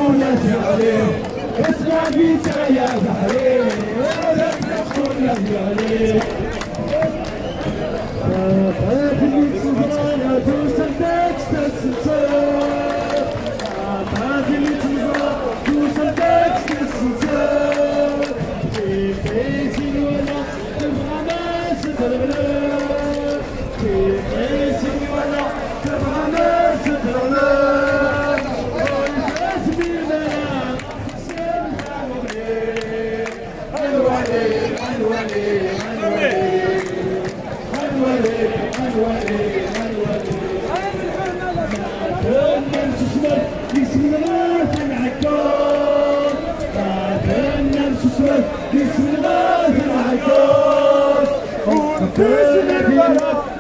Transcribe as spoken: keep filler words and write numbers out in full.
ونادي عليه اسمع بيتا يا بحرين ولك نفسه ونادي عليه طيب اللي تزرع توصل داكس تسلسل طيب اللي تزرع توصل داكس تسلسل كيف يزين ولا تبغى ناس تغلى كيف يزين ولا تبغى ناس تغلى بسم الله العكاظ بسم الله العكاظ